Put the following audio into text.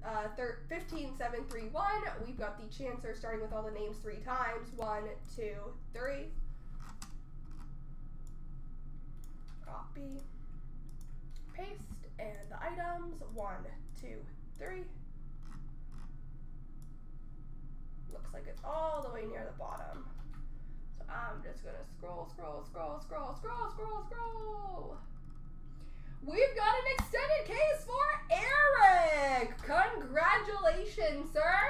15731. We've got the Chancer starting with all the names 3 times. 1, 2, 3. Copy. Paste. And the items. 1, 2, 3. Looks like it's all the way near the bottom. So I'm just gonna scroll. We've got an extended case for Eric! Congratulations, sir!